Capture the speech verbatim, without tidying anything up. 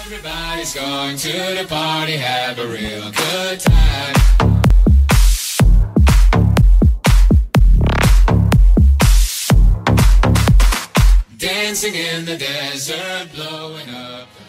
Everybody's going to the party, have a real good time. Dancing in the desert, blowing up.